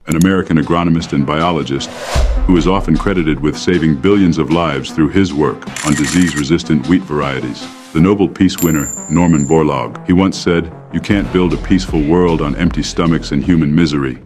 an American agronomist and biologist who is often credited with saving billions of lives through his work on disease-resistant wheat varieties. The Nobel Peace winner, Borlaug, he once said, "You can't build a peaceful world on empty stomachs and human misery."